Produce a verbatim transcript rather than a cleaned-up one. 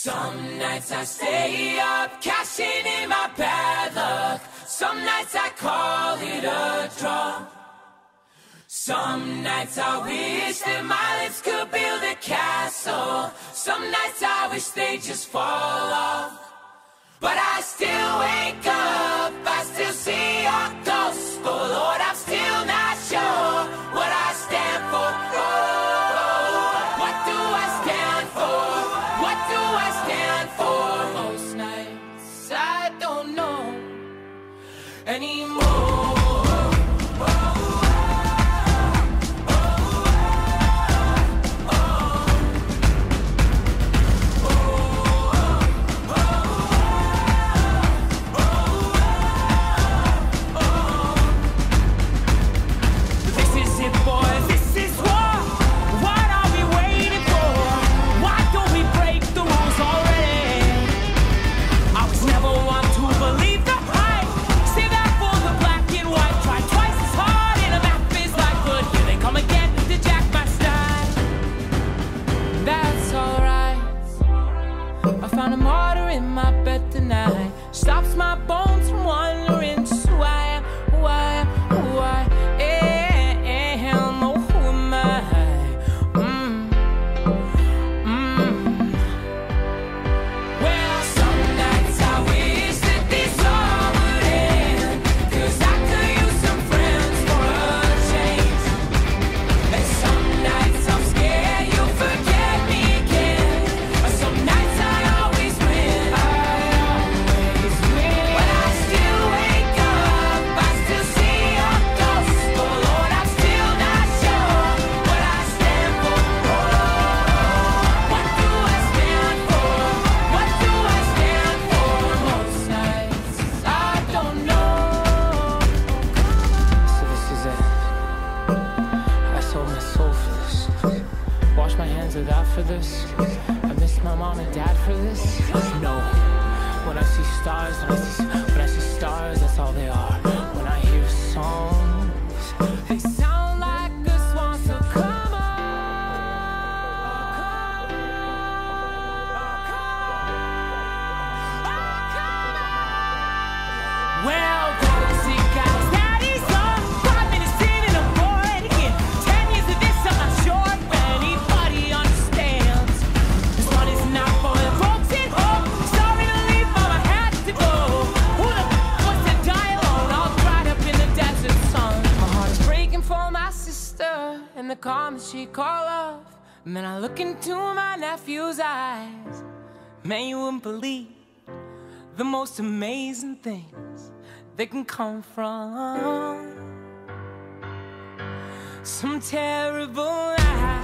Some nights I stay up, cashing in my bad luck. Some nights I call it a draw. Some nights I wish that my lips could build a castle. Some nights I wish they just fall off. But I still wake up, I still see your ghost. Oh Lord, I'm still not sure what I stand for. Oh, what do I stand for? What do I stand for? Most nights I don't know anymore. Found a martyr in my bed tonight. Stops my bones from wandering. Just who I am, who I am, who I am. Oh, who am I? Mm. Mm. Well, some nights I wish that this all would end, 'cause I could use some friends for a change. And some nights I'm scared you'll forget me again. Some nights I for this. I miss my mom and dad for this. No, when I see stars, when I see, when I see stars, that's all they are. When I hear songs, they sound like a swan, so come on. Well, classic guys, daddy's on. Five minutes in and I'm bored again. Ten years of this, I'm not sure if anybody understands. This one is not for the folks at home. Sorry to leave, mama had to go. Who the f wants to die alone, all dried up in the desert sun? My heart is breaking for my sister and the calm that she call off. And then I look into my nephew's eyes. Man, you wouldn't believe the most amazing things that can come from some terrible lies.